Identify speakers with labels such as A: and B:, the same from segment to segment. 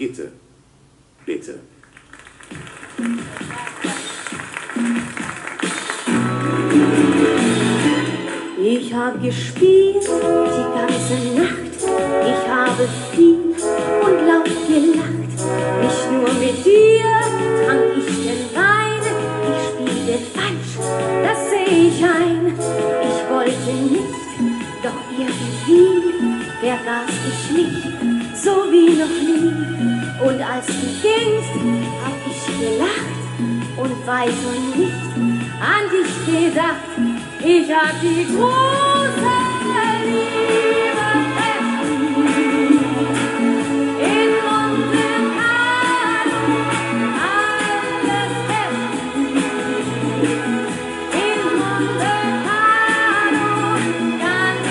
A: Gitte, bitte.
B: Ich habe gespielt die ganze Nacht, ich habe viel und laut gelacht. Nicht nur mit dir trank ich den Wein, ich spielte falsch, das seh ich ein. Ich wollte nicht, doch irgendwie vergaß ich mich, so wie noch nie. Und als du gingst, hab ich gelacht und weiter nicht an dich gedacht. Ich hab die große Liebe in Monte Carlo, alles in Monte Carlo, ganz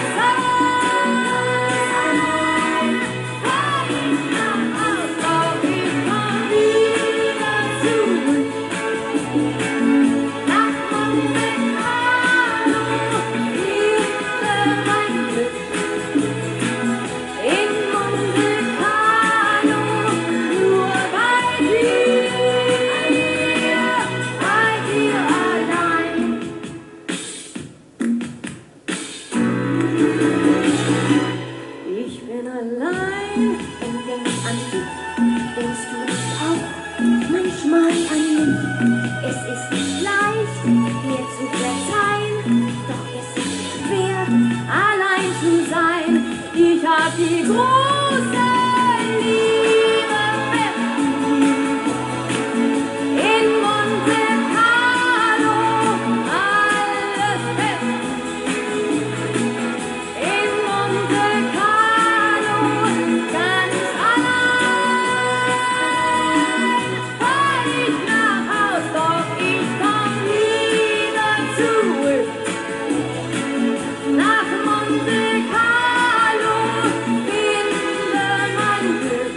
B: allein. Fahr ich nach Haus, doch ich komm wieder zurück nach Monte Carlo. Ich bin allein und denk an dich, denkst du dich auch manchmal an mich? Es ist nicht leicht, mir zu verzeihen, doch es ist schwer, allein zu sein. Ich hab die große Liebe in Monte Carlo, alles in Monte Carlo, ganz allein. Fahr ich nach Haus, doch ich komm wieder zurück nach Monte Carlo, finde mein Glück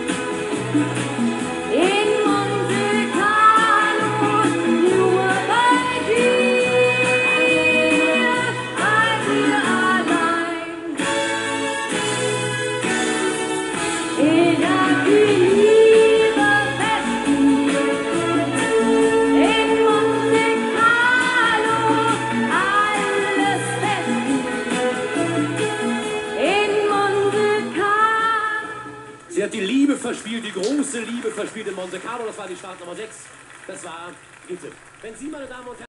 B: in Monte Carlo, nur bei dir allein. Ich hab die Liebe fest in Monte Carlo, alles fest in Monte Carlo.
C: Sie hat die Liebe verspielt, die große Liebe verspielt in Monte Carlo. Das war die Startnummer 6. Das war Gitte. Wenn Sie, meine Damen und Herren,